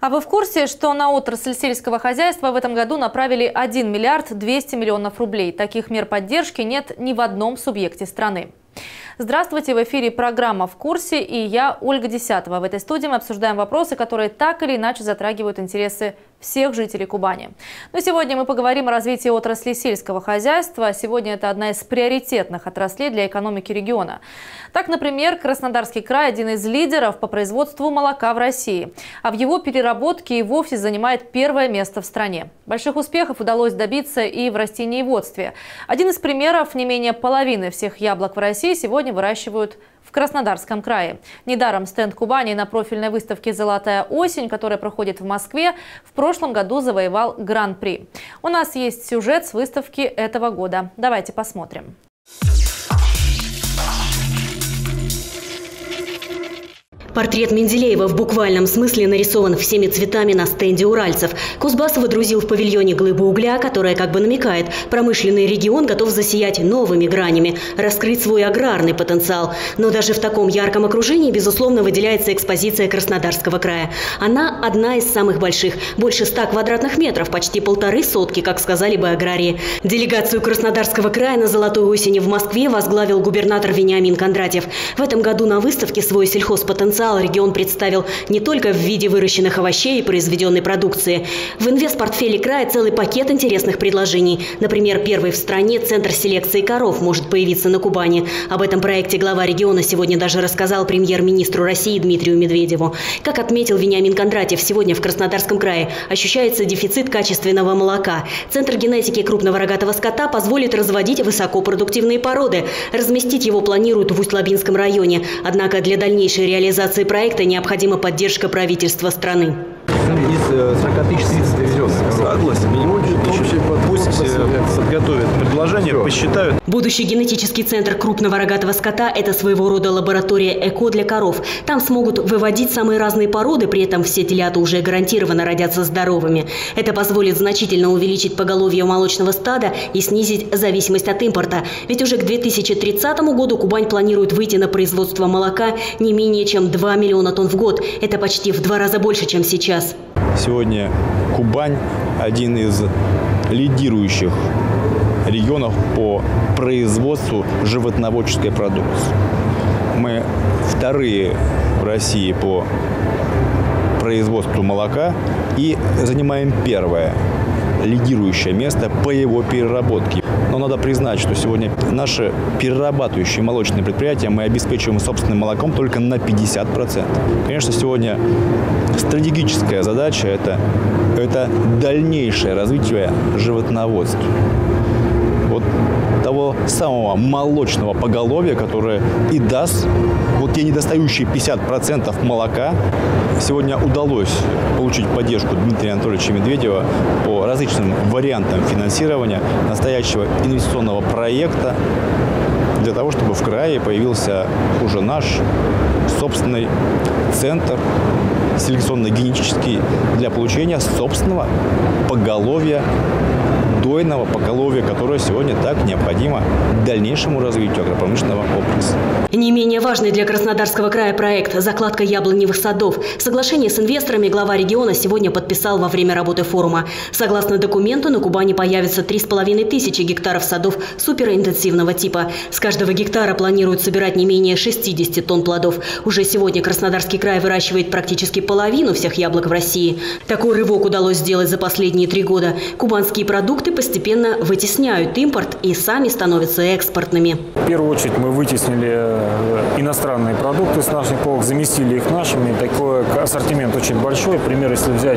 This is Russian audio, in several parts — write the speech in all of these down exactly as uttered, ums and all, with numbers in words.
А вы в курсе, что на отрасль сельского хозяйства в этом году направили один миллиард двести миллионов рублей? Таких мер поддержки нет ни в одном субъекте страны. Здравствуйте, в эфире программа «В курсе» и я, Ольга Десятова. В этой студии мы обсуждаем вопросы, которые так или иначе затрагивают интересы всех жителей Кубани. Но сегодня мы поговорим о развитии отрасли сельского хозяйства. Сегодня это одна из приоритетных отраслей для экономики региона. Так, например, Краснодарский край – один из лидеров по производству молока в России. А в его переработке и вовсе занимает первое место в стране. Больших успехов удалось добиться и в растениеводстве. Один из примеров – не менее половины всех яблок в России сегодня выращивают в Краснодарском крае. Недаром стенд Кубани на профильной выставке «Золотая осень», которая проходит в Москве, в прошлом году завоевал гран-при. У нас есть сюжет с выставки этого года. Давайте посмотрим. Портрет Менделеева в буквальном смысле нарисован всеми цветами на стенде уральцев. Кузбасс водрузил в павильоне глыбу угля, которая как бы намекает, промышленный регион готов засиять новыми гранями, раскрыть свой аграрный потенциал. Но даже в таком ярком окружении, безусловно, выделяется экспозиция Краснодарского края. Она одна из самых больших, больше ста квадратных метров, почти полторы сотки, как сказали бы аграрии. Делегацию Краснодарского края на «Золотой осени» в Москве возглавил губернатор Вениамин Кондратьев. В этом году на выставке свой сельхозпотенциал регион представил не только в виде выращенных овощей и произведенной продукции. В инвестпортфеле края целый пакет интересных предложений. Например, первый в стране центр селекции коров может появиться на Кубани. Об этом проекте глава региона сегодня даже рассказал премьер-министру России Дмитрию Медведеву. Как отметил Вениамин Кондратьев, сегодня в Краснодарском крае ощущается дефицит качественного молока. Центр генетики крупного рогатого скота позволит разводить высокопродуктивные породы. Разместить его планируют в Усть-Лабинском районе. Однако для дальнейшей реализации проекта необходима поддержка правительства страны. Из сорока тысяч тридцать довезенных. Согласен. Пусть подготовят предложение, посчитают. Будущий генетический центр крупного рогатого скота – это своего рода лаборатория ЭКО для коров. Там смогут выводить самые разные породы, при этом все телята уже гарантированно родятся здоровыми. Это позволит значительно увеличить поголовье молочного стада и снизить зависимость от импорта. Ведь уже к две тысячи тридцатому году Кубань планирует выйти на производство молока не менее чем два миллиона тонн в год. Это почти в два раза больше, чем сейчас. Сегодня Кубань – один из лидирующих регионов по производству животноводческой продукции. Мы вторые в России по производству молока и занимаем первое лидирующее место по его переработке. Но надо признать, что сегодня наши перерабатывающие молочные предприятия мы обеспечиваем собственным молоком только на пятьдесят процентов. Конечно, сегодня стратегическая задача – это, это дальнейшее развитие животноводства. Вот того самого молочного поголовья, которое и даст вот те недостающие пятьдесят процентов молока. Сегодня удалось получить поддержку Дмитрия Анатольевича Медведева по различным вариантам финансирования настоящего инвестиционного проекта для того, чтобы в крае появился уже наш собственный центр селекционно-генетический для получения собственного поголовья, дойного поголовья, которое сегодня так необходимо дальнейшему развитию агропромышленного комплекса. Не менее важный для Краснодарского края проект – закладка яблоневых садов. Соглашение с инвесторами глава региона сегодня подписал во время работы форума. Согласно документу, на Кубани появится три с половиной тысячи гектаров садов суперинтенсивного типа. С каждого гектара планируют собирать не менее шестидесяти тонн плодов. Уже сегодня Краснодарский край выращивает практически половину всех яблок в России. Такой рывок удалось сделать за последние три года. Кубанские продукты постепенно вытесняют импорт и сами становятся экспортными. В первую очередь мы вытеснили иностранные продукты с наших полок, заместили их нашими. Такой ассортимент очень большой. Например, если взять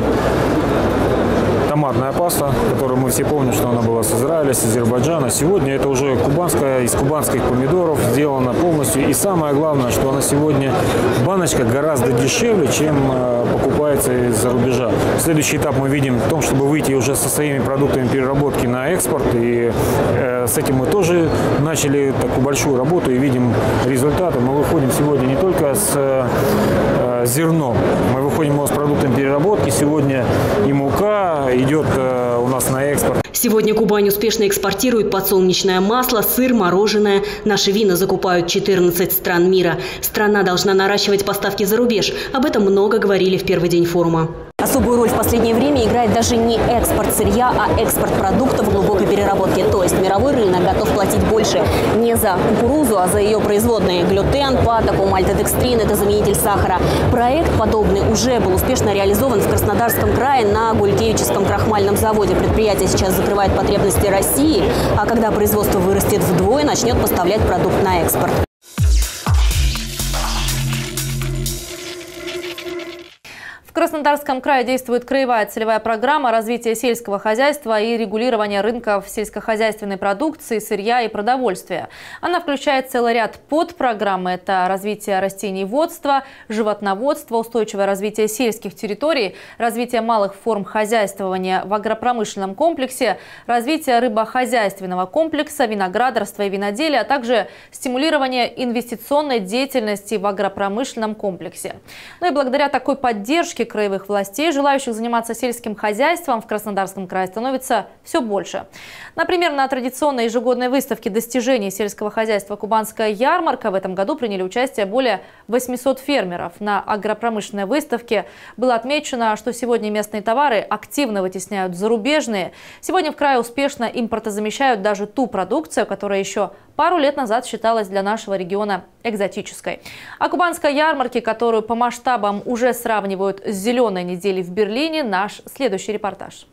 томатная паста, которую мы все помним, что она была с Израиля, с Азербайджана. Сегодня это уже кубанская, из кубанских помидоров сделана полностью. И самое главное, что она сегодня баночка гораздо дешевле, чем покупается из-за рубежа. Следующий этап мы видим в том, чтобы выйти уже со своими продуктами переработки на экспорт. И э, с этим мы тоже начали такую большую работу и видим результаты. Мы выходим сегодня не только с э, зерном, мы выходим с продуктами переработки. Сегодня и мука идет э, у нас на экспорт. Сегодня Кубань успешно экспортирует подсолнечное масло, сыр, мороженое. Наши вина закупают четырнадцать стран мира. Страна должна наращивать поставки за рубеж. Об этом много говорили в первый день форума. Особую роль в последнее время играет даже не экспорт сырья, а экспорт продуктов глубокой переработки. То есть мировой рынок готов платить больше не за кукурузу, а за ее производные. Глютен, патоку, мальтодекстрин – это заменитель сахара. Проект подобный уже был успешно реализован в Краснодарском крае на Гулькевичском крахмальном заводе. Предприятие сейчас закрывает потребности России, а когда производство вырастет вдвое, начнет поставлять продукт на экспорт. В Краснодарском крае действует краевая целевая программа развития сельского хозяйства и регулирования рынков сельскохозяйственной продукции, сырья и продовольствия. Она включает целый ряд подпрограмм. Это развитие растениеводства, животноводства, устойчивое развитие сельских территорий, развитие малых форм хозяйствования в агропромышленном комплексе, развитие рыбохозяйственного комплекса, виноградарства и виноделия, а также стимулирование инвестиционной деятельности в агропромышленном комплексе. Ну и благодаря такой поддержке краевых властей, желающих заниматься сельским хозяйством в Краснодарском крае становится все больше. Например, на традиционной ежегодной выставке достижений сельского хозяйства «Кубанская ярмарка» в этом году приняли участие более восьмисот фермеров. На агропромышленной выставке было отмечено, что сегодня местные товары активно вытесняют зарубежные. Сегодня в крае успешно импортозамещают даже ту продукцию, которая еще пару лет назад считалась для нашего региона экзотической. О Кубанской ярмарке, которую по масштабам уже сравнивают с «Зеленой неделей» в Берлине, наш следующий репортаж.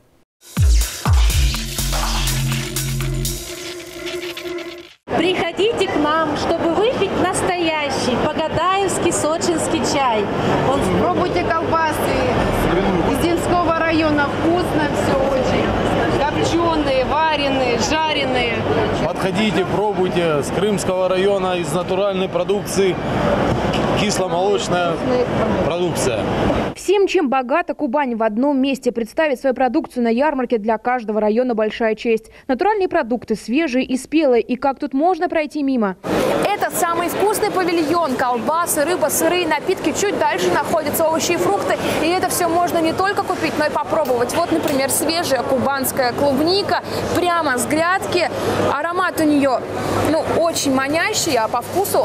Приходите к нам, чтобы выпить настоящий погадаевский сочинский чай. Он... Пробуйте колбасы из Земского района. Вкусно все очень. Копченые, вареные, жареные. Подходите, пробуйте. С Крымского района, из натуральной продукции. Кисломолочная продукция. Всем, чем богата Кубань, в одном месте. Представить свою продукцию на ярмарке для каждого района большая честь. Натуральные продукты, свежие и спелые. И как тут можно пройти мимо? Это самый вкусный павильон. Колбасы, рыба, сырые напитки. Чуть дальше находятся овощи и фрукты. И это все можно не только купить, но и попробовать. Вот, например, свежая кубанская клубника. Прямо с грядки. Аромат у нее, ну, очень манящий, а по вкусу...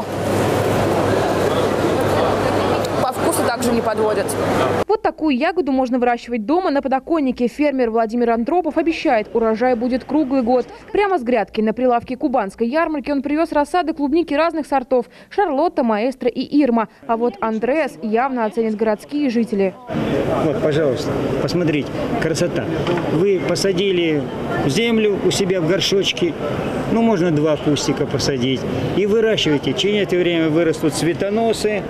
По вкусу также не подводят. Вот такую ягоду можно выращивать дома на подоконнике. Фермер Владимир Андропов обещает, урожай будет круглый год. Прямо с грядки на прилавке Кубанской ярмарки он привез рассады клубники разных сортов – Шарлотта, Маэстро и Ирма. А вот Андреас явно оценит городские жители. Вот, пожалуйста, посмотрите, красота. Вы посадили землю у себя в горшочке, ну, можно два кустика посадить, и выращиваете. Через это время вырастут цветоносы.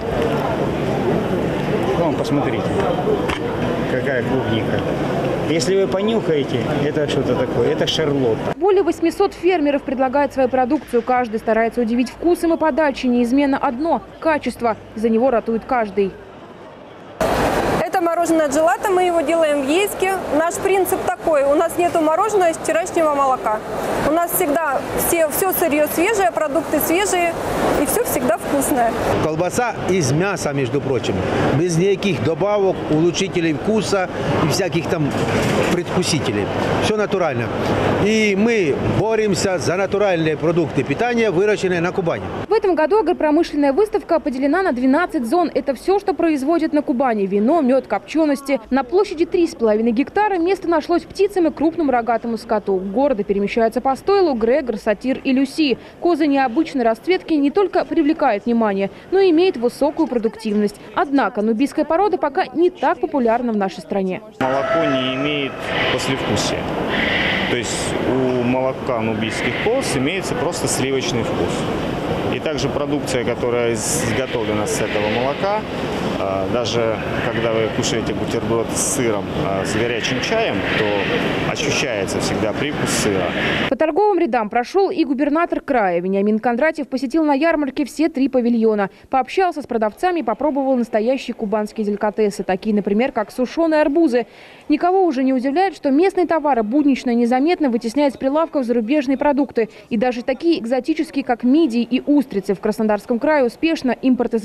Вон, посмотрите, какая клубника. Если вы понюхаете, это что-то такое, это шарлотта. Более восьмисот фермеров предлагают свою продукцию. Каждый старается удивить вкусом и подачей. Неизменно одно – качество. За него ратует каждый. Это мороженое джелато, мы его делаем в Ейске. Наш принцип такой, у нас нету мороженого из вчерашнего молока. У нас всегда все, все сырье свежее, продукты свежие и все всегда вкусное. Колбаса из мяса, между прочим, без никаких добавок, улучшителей вкуса и всяких там предвкусителей. Все натурально. И мы боремся за натуральные продукты питания, выращенные на Кубани. В этом году агропромышленная выставка поделена на двенадцать зон. Это все, что производят на Кубани. Вино, мед, копчености. На площади три с половиной гектара место нашлось птицам и крупному рогатому скоту. Города перемещаются по стойлу Грегор, Сатир и Люси. Козы необычной расцветки не только привлекают внимание, но и имеют высокую продуктивность. Однако нубийская порода пока не так популярна в нашей стране. Молоко не имеет послевкусия. То есть у молока нубийских коз имеется просто сливочный вкус. И также продукция, которая изготовлена с этого молока, даже когда вы кушаете бутерброд с сыром, с горячим чаем, то ощущается всегда привкус сыра. По торговым рядам прошел и губернатор края. Вениамин Кондратьев посетил на ярмарке все три павильона. Пообщался с продавцами и попробовал настоящие кубанские деликатесы, такие, например, как сушеные арбузы. Никого уже не удивляет, что местные товары буднично и незаметно вытесняют с прилавков зарубежные продукты. И даже такие экзотические, как мидии и устрицы, в Краснодарском крае успешно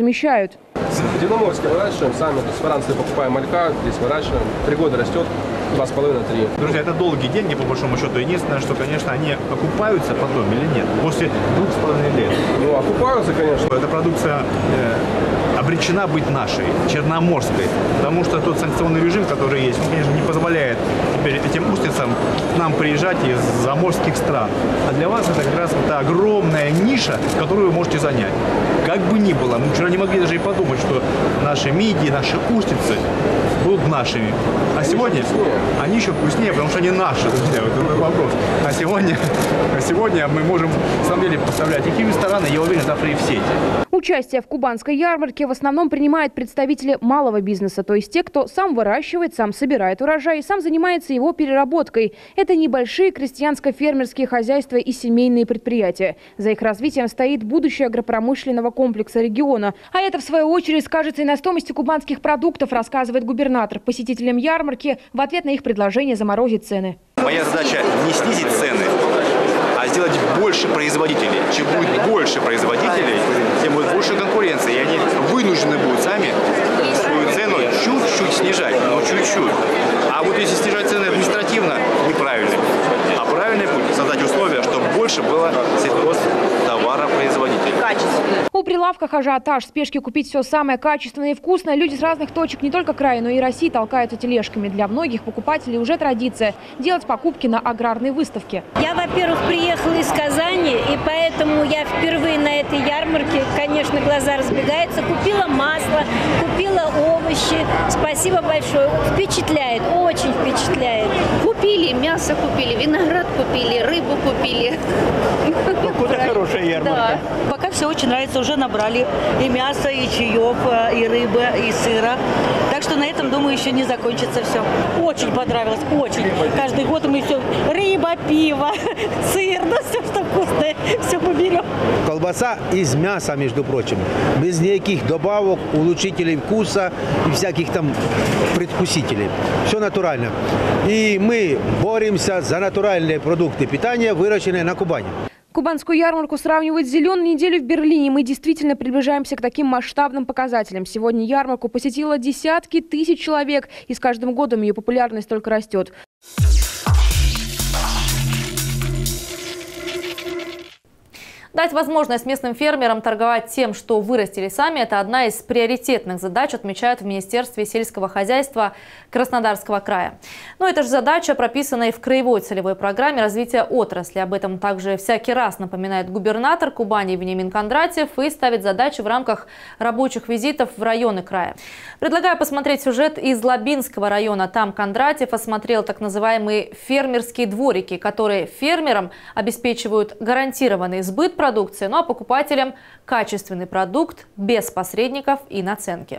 импортозамещают. В Дивноморске выращиваем, сами с Франции покупаем малька, здесь выращиваем, три года растет. два с половиной — три. Друзья, это долгие деньги, по большому счету. Единственное, что, конечно, они окупаются потом или нет, после двух с половиной лет. Ну, окупаются, конечно. Эта продукция э, обречена быть нашей, черноморской, потому что тот санкционный режим, который есть, он, конечно, не позволяет теперь этим устицам к нам приезжать из заморских стран. А для вас это как раз вот та огромная ниша, которую вы можете занять. Как бы ни было, мы вчера не могли даже и подумать, что наши мидии, наши устицы будут нашими. А сегодня они еще вкуснее, потому что они наши, друзья, вот это вопрос. А сегодня, а сегодня мы можем, на самом деле, поставлять их и в рестораны, я уверен, завтра и в сети. Участие в кубанской ярмарке в основном принимают представители малого бизнеса, то есть те, кто сам выращивает, сам собирает урожай и сам занимается его переработкой. Это небольшие крестьянско-фермерские хозяйства и семейные предприятия. За их развитием стоит будущее агропромышленного комплекса региона. А это, в свою очередь, скажется и на стоимости кубанских продуктов, рассказывает губернатор посетителям ярмарки в ответ на их предложение заморозить цены. Моя задача не снизить цены, а сделать больше производителей. Чем будет больше производителей, тем будет больше конкуренции. И они вынуждены будут сами свою цену чуть-чуть снижать, но чуть-чуть. А вот если снижать цены административно, неправильный. А правильный путь – создать условия, чтобы больше было сельхозтоваропроизводителей. У прилавках ажиотаж, спешки купить все самое качественное и вкусное. Люди с разных точек не только края, но и России толкаются тележками. Для многих покупателей уже традиция – делать покупки на аграрной выставке. Я, во-первых, приехала из Казани, и поэтому я впервые на этой ярмарке, конечно, глаза разбегаются. Купила масло, купила овощи. Спасибо большое. Впечатляет, очень впечатляет. Купили мясо, купили виноград, купили рыбу, купили. Какая хорошая ярмарка. Да. Пока все очень нравится, уже набрали и мясо, и чаев, и рыбы, и сыра. Так что на этом, думаю, еще не закончится все. Очень понравилось, очень. Каждый год мы все рыба, пиво, сыр, ну все, что вкусное, все мы берем. Колбаса из мяса, между прочим, без никаких добавок, улучшителей вкуса и всяких там предвкусителей. Все натурально. И мы боремся за натуральные продукты питания, выращенные на Кубани. Кубанскую ярмарку сравнивают с зеленой неделей в Берлине. Мы действительно приближаемся к таким масштабным показателям. Сегодня ярмарку посетило десятки тысяч человек, и с каждым годом ее популярность только растет. Дать возможность местным фермерам торговать тем, что вырастили сами – это одна из приоритетных задач, отмечают в Министерстве сельского хозяйства Краснодарского края. Но эта же задача прописана и в краевой целевой программе развития отрасли. Об этом также всякий раз напоминает губернатор Кубани Вениамин Кондратьев и ставит задачи в рамках рабочих визитов в районы края. Предлагаю посмотреть сюжет из Лабинского района. Там Кондратьев осмотрел так называемые фермерские дворики, которые фермерам обеспечивают гарантированный сбыт продукции, ну а покупателям качественный продукт без посредников и наценки.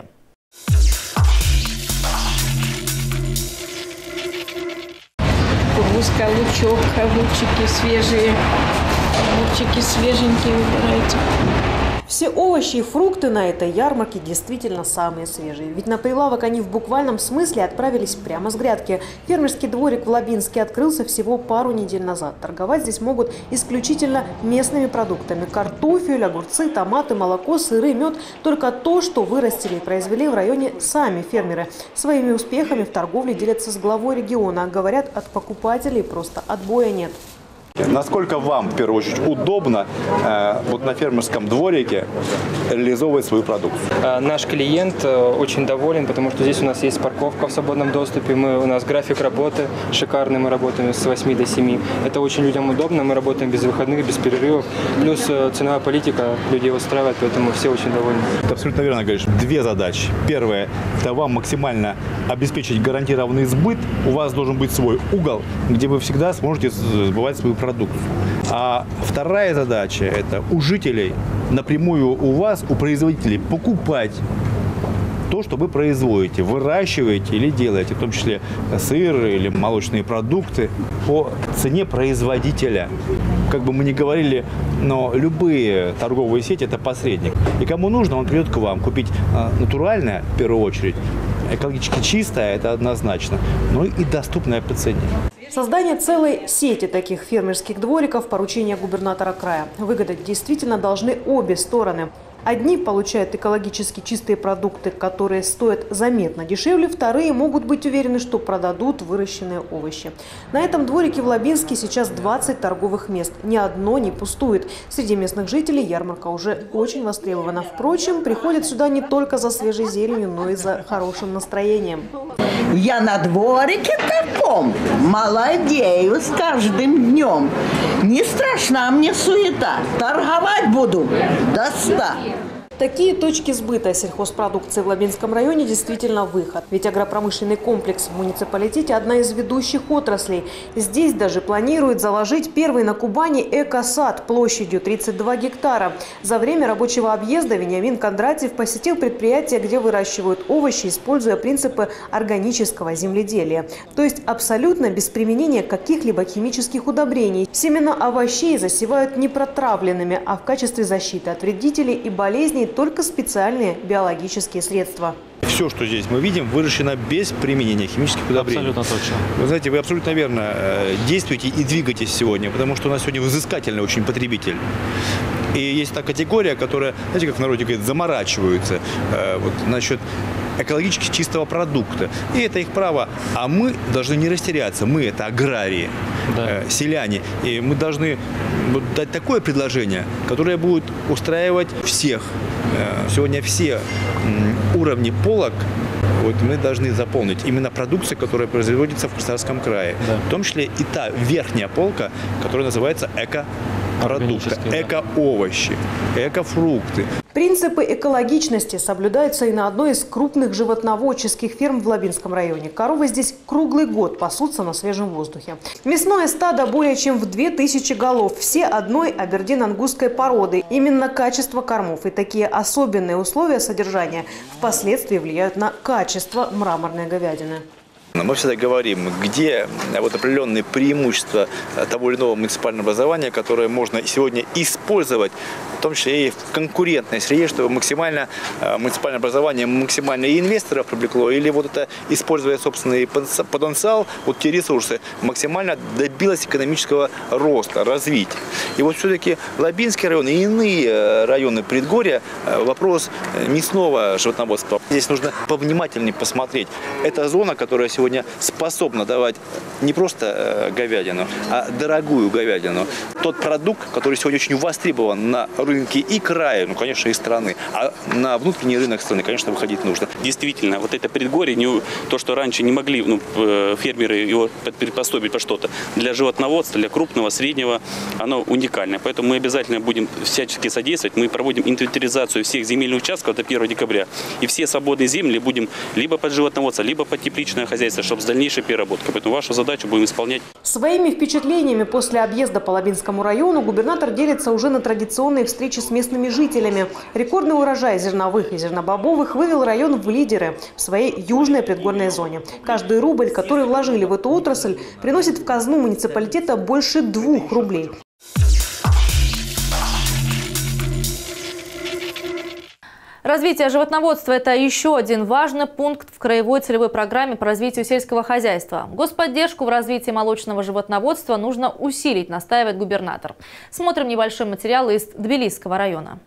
Кукурузка, лучок, лучики свежие, лучики свеженькие выбирайте. Все овощи и фрукты на этой ярмарке действительно самые свежие. Ведь на прилавок они в буквальном смысле отправились прямо с грядки. Фермерский дворик в Лабинске открылся всего пару недель назад. Торговать здесь могут исключительно местными продуктами. Картофель, огурцы, томаты, молоко, сыры, мед. Только то, что вырастили и произвели в районе сами фермеры. Своими успехами в торговле делятся с главой региона. Говорят, от покупателей просто отбоя нет. Насколько вам, в первую очередь, удобно э, вот на фермерском дворике реализовывать свою продукцию? Наш клиент очень доволен, потому что здесь у нас есть парковка в свободном доступе, мы, у нас график работы шикарный, мы работаем с восьми до семи. Это очень людям удобно, мы работаем без выходных, без перерывов. Плюс ценовая политика людей устраивает, поэтому все очень довольны. Ты абсолютно верно говоришь. Две задачи. Первая – это вам максимально обеспечить гарантированный сбыт. У вас должен быть свой угол, где вы всегда сможете сбывать свою продукцию. продукцию. А вторая задача – это у жителей напрямую у вас, у производителей, покупать то, что вы производите, выращиваете или делаете, в том числе сыр или молочные продукты, по цене производителя. Как бы мы ни говорили, но любые торговые сети – это посредник. И кому нужно, он придет к вам купить натуральное, в первую очередь, экологически чистое, это однозначно, но и доступное по цене. Создание целой сети таких фермерских двориков – поручение губернатора края. Выгадать действительно должны обе стороны. Одни получают экологически чистые продукты, которые стоят заметно дешевле, вторые могут быть уверены, что продадут выращенные овощи. На этом дворике в Лабинске сейчас двадцать торговых мест. Ни одно не пустует. Среди местных жителей ярмарка уже очень востребована. Впрочем, приходят сюда не только за свежей зеленью, но и за хорошим настроением. Я на дворике таком молодею с каждым днем. Не страшна мне суета. Торговать буду до ста. Такие точки сбыта сельхозпродукции в Лабинском районе действительно выход. Ведь агропромышленный комплекс в муниципалитете – одна из ведущих отраслей. Здесь даже планируют заложить первый на Кубани эко-сад площадью тридцать два гектара. За время рабочего объезда Вениамин Кондратьев посетил предприятие, где выращивают овощи, используя принципы органического земледелия. То есть абсолютно без применения каких-либо химических удобрений. Семена овощей засевают не протравленными, а в качестве защиты от вредителей и болезней только специальные биологические средства. Все, что здесь мы видим, выращено без применения химических удобрений. Абсолютно точно. Вы знаете, вы абсолютно верно действуете и двигаетесь сегодня, потому что у нас сегодня взыскательный очень потребитель. И есть та категория, которая, знаете, как в народе говорят, заморачиваются э, вот, насчет экологически чистого продукта. И это их право. А мы должны не растеряться. Мы – это аграрии, да. э, селяне. И мы должны вот, дать такое предложение, которое будет устраивать всех. Э, сегодня все э, уровни полок вот, мы должны заполнить. Именно продукция, которая производится в Краснодарском крае. Да. В том числе и та верхняя полка, которая называется эко продукты, эко-овощи, эко-фрукты. Принципы экологичности соблюдаются и на одной из крупных животноводческих ферм в Лабинском районе. Коровы здесь круглый год пасутся на свежем воздухе. Мясное стадо более чем в две тысячи голов. Все одной абердин-ангусской породы. Именно качество кормов и такие особенные условия содержания впоследствии влияют на качество мраморной говядины. Мы всегда говорим, где вот определенные преимущества того или иного муниципального образования, которое можно сегодня использовать, в том числе и в конкурентной среде, чтобы максимально муниципальное образование максимально и инвесторов привлекло, или вот это, используя собственный потенциал, вот те ресурсы, максимально добилось экономического роста, развития. И вот все-таки Лабинский район и иные районы предгорья, вопрос мясного животноводства. Здесь нужно повнимательнее посмотреть. Это зона, которая сегодня сегодня способна давать не просто говядину, а дорогую говядину. Тот продукт, который сегодня очень востребован на рынке и края, ну, конечно, и страны, а на внутренний рынок страны, конечно, выходить нужно. Действительно, вот это предгорье, не, то, что раньше не могли ну, фермеры его приспособить по что-то, для животноводства, для крупного, среднего, оно уникальное. Поэтому мы обязательно будем всячески содействовать. Мы проводим инвентаризацию всех земельных участков до первого декабря. И все свободные земли будем либо под животноводство, либо под тепличное хозяйство, чтобы с дальнейшей переработкой. Поэтому вашу задачу будем исполнять. Своими впечатлениями после объезда по Лабинскому району губернатор делится уже на традиционные встречи с местными жителями. Рекордный урожай зерновых и зернобобовых вывел район в лидеры в своей южной предгорной зоне. Каждый рубль, который вложили в эту отрасль, приносит в казну муниципалитета больше двух рублей. Развитие животноводства – это еще один важный пункт в краевой целевой программе по развитию сельского хозяйства. Господдержку в развитии молочного животноводства нужно усилить, настаивает губернатор. Смотрим небольшой материал из Тбилисского района.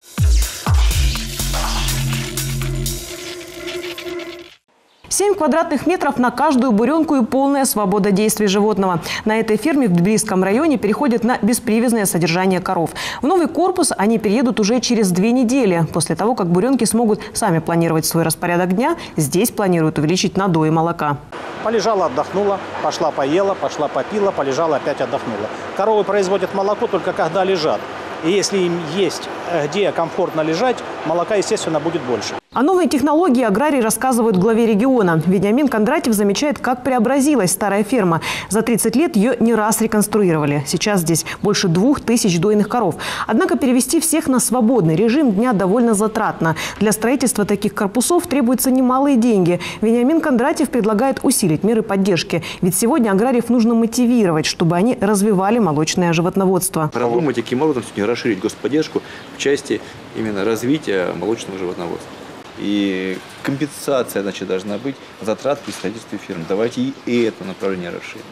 семь квадратных метров на каждую буренку и полная свобода действий животного. На этой ферме в Тбилисском районе переходят на беспривязное содержание коров. В новый корпус они переедут уже через две недели. После того, как буренки смогут сами планировать свой распорядок дня, здесь планируют увеличить надои молока. Полежала, отдохнула, пошла поела, пошла попила, полежала, опять отдохнула. Коровы производят молоко только когда лежат. И если им есть где комфортно лежать, молока, естественно, будет больше. О новой технологии аграрии рассказывают главе региона. Вениамин Кондратьев замечает, как преобразилась старая ферма. За тридцать лет ее не раз реконструировали. Сейчас здесь больше двух тысяч дойных коров. Однако перевести всех на свободный режим дня довольно затратно. Для строительства таких корпусов требуются немалые деньги. Вениамин Кондратьев предлагает усилить меры поддержки. Ведь сегодня аграриев нужно мотивировать, чтобы они развивали молочное животноводство. Продумать, каким образом сегодня расширить господдержку в части именно развития молочного животноводства. И компенсация, значит, должна быть затрат при строительстве ферм. Давайте и это направление расширим.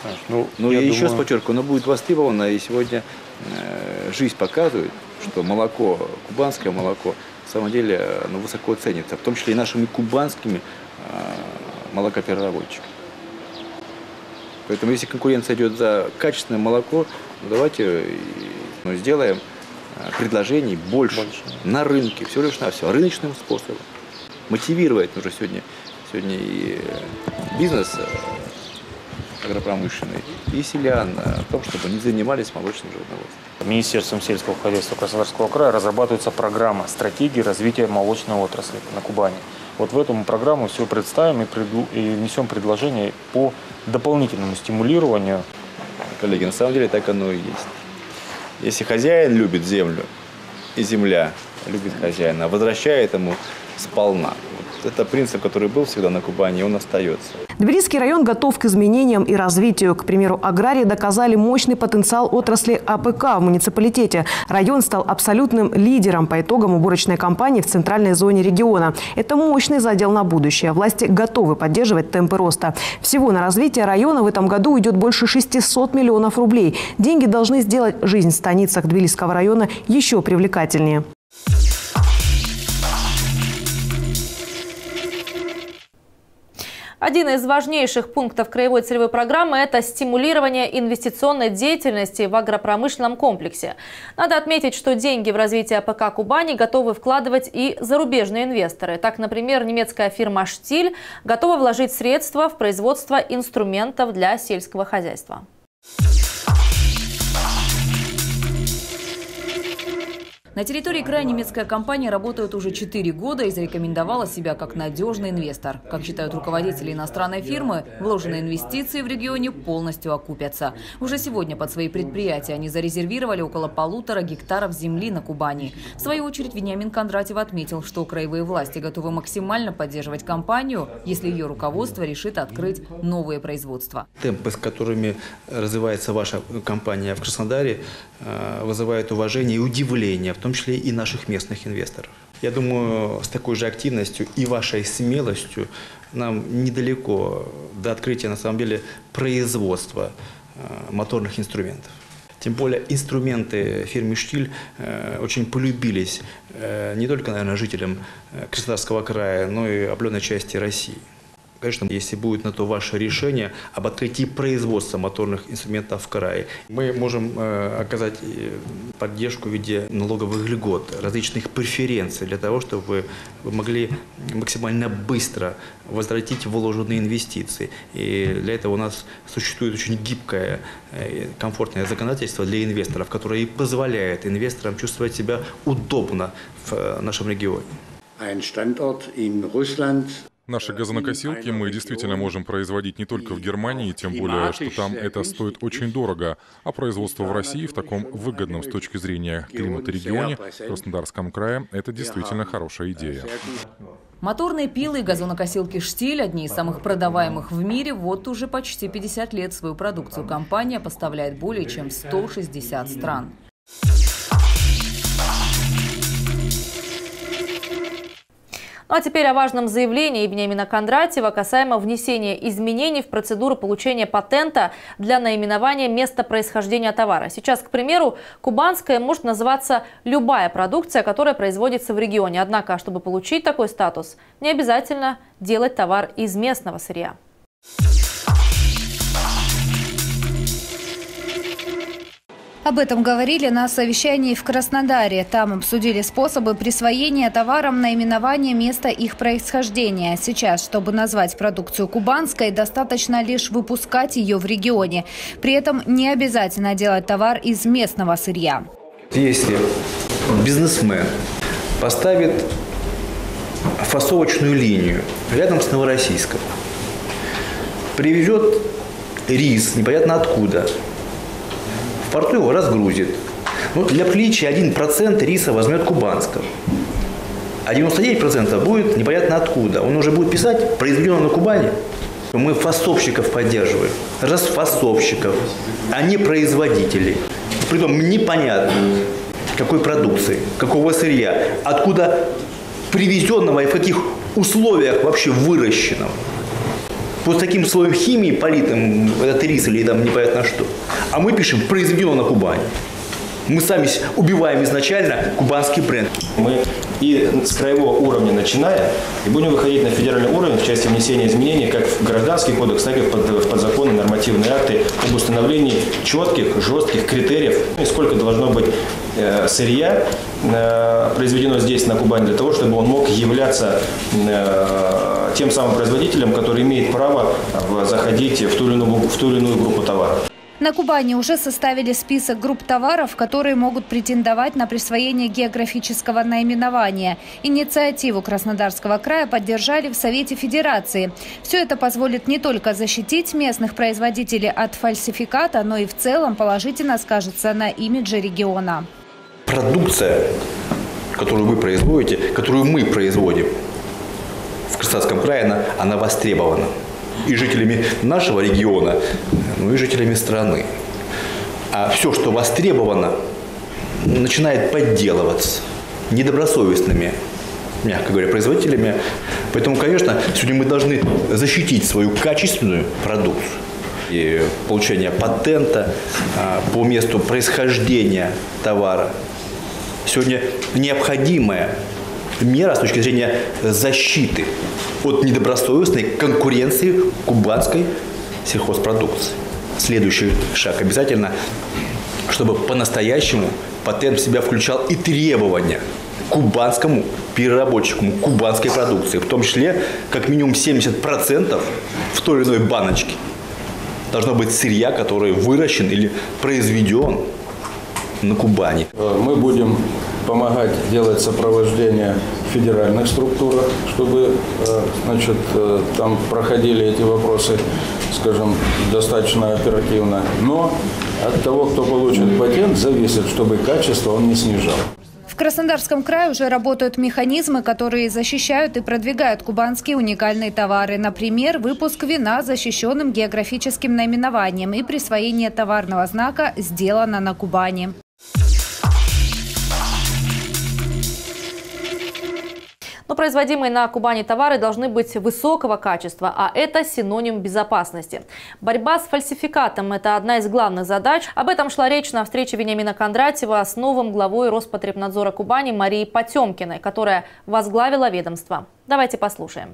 Александрович. Ну, ну я я еще раз думаю... подчеркиваю, оно будет востребовано, и сегодня э, жизнь показывает, что молоко, кубанское молоко, на самом деле оно высоко ценится, в том числе и нашими кубанскими э, молокопереработчиками. Поэтому если конкуренция идет за качественное молоко, ну, давайте ну, сделаем предложений больше, больше на рынке, всего лишь на все, рыночным способом. Мотивировать нужно сегодня, сегодня и бизнес агропромышленный, и селян в том, чтобы они занимались молочным животноводством. Министерством сельского хозяйства Краснодарского края разрабатывается программа стратегии развития молочной отрасли на Кубани. Вот в эту программу все представим и, преду, и внесем предложения по дополнительному стимулированию. Коллеги, на самом деле так оно и есть. Если хозяин любит землю, и земля любит хозяина, возвращает ему сполна. Вот это принцип, который был всегда на Кубани, и он остается. Тбилисский район готов к изменениям и развитию. К примеру, аграрии доказали мощный потенциал отрасли АПК в муниципалитете. Район стал абсолютным лидером по итогам уборочной кампании в центральной зоне региона. Это мощный задел на будущее. Власти готовы поддерживать темпы роста. Всего на развитие района в этом году уйдет больше шестисот миллионов рублей. Деньги должны сделать жизнь в станицах Тбилисского района еще привлекательнее. Один из важнейших пунктов краевой целевой программы – это стимулирование инвестиционной деятельности в агропромышленном комплексе. Надо отметить, что деньги в развитие АПК Кубани готовы вкладывать и зарубежные инвесторы. Так, например, немецкая фирма «Штиль» готова вложить средства в производство инструментов для сельского хозяйства. На территории края немецкая компания работает уже четыре года и зарекомендовала себя как надежный инвестор. Как считают руководители иностранной фирмы, вложенные инвестиции в регионе полностью окупятся. Уже сегодня под свои предприятия они зарезервировали около полутора гектаров земли на Кубани. В свою очередь Вениамин Кондратьев отметил, что краевые власти готовы максимально поддерживать компанию, если ее руководство решит открыть новые производства. Темпы, с которыми развивается ваша компания в Краснодаре, вызывают уважение и удивление, в том числе и наших местных инвесторов. Я думаю, с такой же активностью и вашей смелостью нам недалеко до открытия, на самом деле, производства моторных инструментов. Тем более инструменты фирмы «Штиль» очень полюбились не только, наверное, жителям Краснодарского края, но и определенной части России. Конечно, если будет на то ваше решение об открытии производства моторных инструментов в крае, мы можем э, оказать поддержку в виде налоговых льгот, различных преференций для того, чтобы вы могли максимально быстро возвратить вложенные инвестиции. И для этого у нас существует очень гибкое, э, комфортное законодательство для инвесторов, которое и позволяет инвесторам чувствовать себя удобно в э, нашем регионе. Наши газонокосилки мы действительно можем производить не только в Германии, тем более, что там это стоит очень дорого. А производство в России в таком выгодном с точки зрения климата регионе, в Краснодарском крае, это действительно хорошая идея. Моторные пилы и газонокосилки «Штиль» – одни из самых продаваемых в мире. Вот уже почти пятьдесят лет свою продукцию компания поставляет более чем в сто шестьдесят стран. Ну а теперь о важном заявлении Вениамина Кондратьева касаемо внесения изменений в процедуру получения патента для наименования места происхождения товара. Сейчас, к примеру, кубанская может называться любая продукция, которая производится в регионе. Однако, чтобы получить такой статус, не обязательно делать товар из местного сырья. Об этом говорили на совещании в Краснодаре. Там обсудили способы присвоения товарам наименования места их происхождения. Сейчас, чтобы назвать продукцию кубанской, достаточно лишь выпускать ее в регионе. При этом не обязательно делать товар из местного сырья. Если бизнесмен поставит фасовочную линию рядом с Новороссийском, привезет рис непонятно откуда, в порту его разгрузит. Ну, для приличия один процент риса возьмет кубанского. А девяносто девять процентов будет непонятно откуда. Он уже будет писать «произведено на Кубани». Мы фасовщиков поддерживаем. Расфасовщиков, а не производителей. Притом непонятно, какой продукции, какого сырья, откуда привезенного и в каких условиях вообще выращенного. вот с таким слоем химии политым, это рис или там непонятно что. А мы пишем «произведено на Кубани». Мы сами убиваем изначально кубанский бренд. Мы и с краевого уровня начиная, и будем выходить на федеральный уровень в части внесения изменений как в Гражданский кодекс, так и в подзаконные нормативные акты об установлении четких, жестких критериев, и сколько должно быть э, сырья э, произведено здесь, на Кубани, для того, чтобы он мог являться э, тем самым производителем, который имеет право заходить в ту или иную, в ту или иную группу товаров. На Кубани уже составили список групп товаров, которые могут претендовать на присвоение географического наименования. Инициативу Краснодарского края поддержали в Совете Федерации. Все это позволит не только защитить местных производителей от фальсификата, но и в целом положительно скажется на имидже региона. Продукция, которую вы производите, которую мы производим в Краснодарском крае, она, она востребована. И жителями нашего региона, ну и жителями страны. А все, что востребовано, начинает подделываться недобросовестными, мягко говоря, производителями. Поэтому, конечно, сегодня мы должны защитить свою качественную продукцию. И получение патента по месту происхождения товара сегодня необходимая мера с точки зрения защиты от недобросовестной конкуренции кубанской сельхозпродукции. Следующий шаг обязательно, чтобы по-настоящему патент в себя включал и требования к кубанскому переработчику кубанской продукции, в том числе как минимум семьдесят процентов в той или иной баночке должно быть сырья, который выращен или произведен на Кубани. Мы будем помогать делать сопровождение в федеральных структурах, чтобы, значит, там проходили эти вопросы, скажем, достаточно оперативно. Но от того, кто получит патент, зависит, чтобы качество он не снижал. В Краснодарском крае уже работают механизмы, которые защищают и продвигают кубанские уникальные товары. Например, выпуск вина с защищенным географическим наименованием и присвоение товарного знака «Сделано на Кубани». Но производимые на Кубани товары должны быть высокого качества, а это синоним безопасности. Борьба с фальсификатом – это одна из главных задач. Об этом шла речь на встрече Вениамина Кондратьева с новым главой Роспотребнадзора Кубани Марией Потемкиной, которая возглавила ведомство. Давайте послушаем.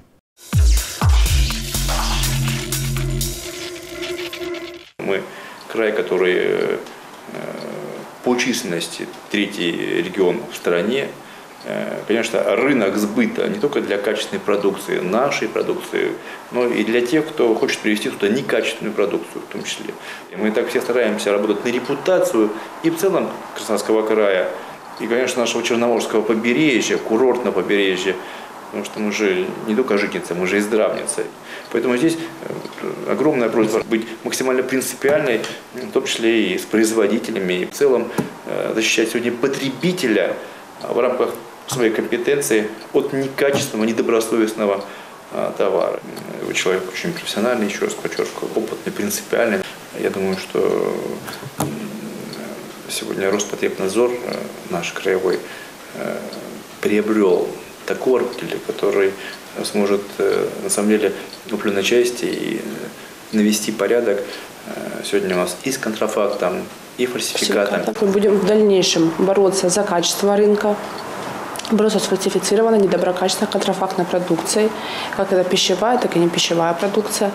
Мы край, который по численности третий регион в стране. Конечно, рынок сбыта не только для качественной продукции, нашей продукции, но и для тех, кто хочет привезти туда некачественную продукцию в том числе. И мы так все стараемся работать на репутацию и в целом Краснодарского края, и, конечно, нашего Черноморского побережья, курортного побережья, потому что мы же не только житница, мы же и здравница. Поэтому здесь огромная просьба быть максимально принципиальной, в том числе и с производителями, и в целом защищать сегодня потребителя в рамках своей компетенции от некачественного, недобросовестного а, товара. Человек очень профессиональный, еще раз подчеркиваю, опытный, принципиальный. Я думаю, что сегодня Роспотребнадзор, наш краевой, приобрел такого руководителя, который сможет на самом деле в определенной части и навести порядок. Сегодня у нас и с контрафактом, и фальсификатом. Мы будем в дальнейшем бороться за качество рынка, бороться с фальсифицированной, недоброкачественной, контрафактной продукцией, как это пищевая, так и не пищевая продукция.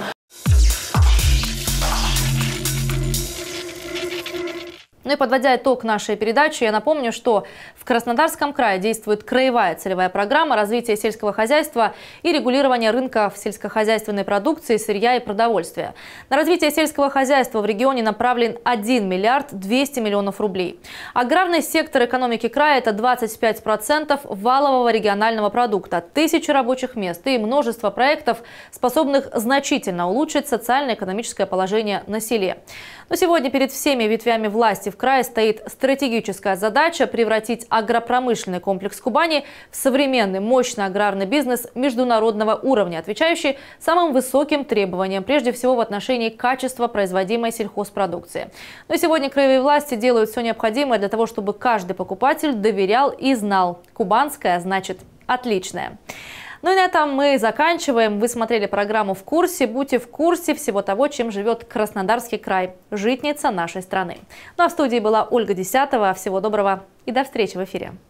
Ну и подводя итог нашей передачи, я напомню, что в Краснодарском крае действует краевая целевая программа развития сельского хозяйства и регулирования рынка в сельскохозяйственной продукции, сырья и продовольствия. На развитие сельского хозяйства в регионе направлен один миллиард двести миллионов рублей. Аграрный сектор экономики края – это двадцать пять процентов валового регионального продукта, тысячи рабочих мест и множество проектов, способных значительно улучшить социально-экономическое положение на селе. Но сегодня перед всеми ветвями власти в крае стоит стратегическая задача превратить агропромышленный комплекс Кубани в современный, мощный аграрный бизнес международного уровня, отвечающий самым высоким требованиям, прежде всего в отношении качества производимой сельхозпродукции. Но сегодня краевые власти делают все необходимое для того, чтобы каждый покупатель доверял и знал: кубанская значит отличная. Ну и на этом мы заканчиваем. Вы смотрели программу «В курсе». Будьте в курсе всего того, чем живет Краснодарский край, житница нашей страны. Ну а в студии была Ольга Десятова. Всего доброго и до встречи в эфире.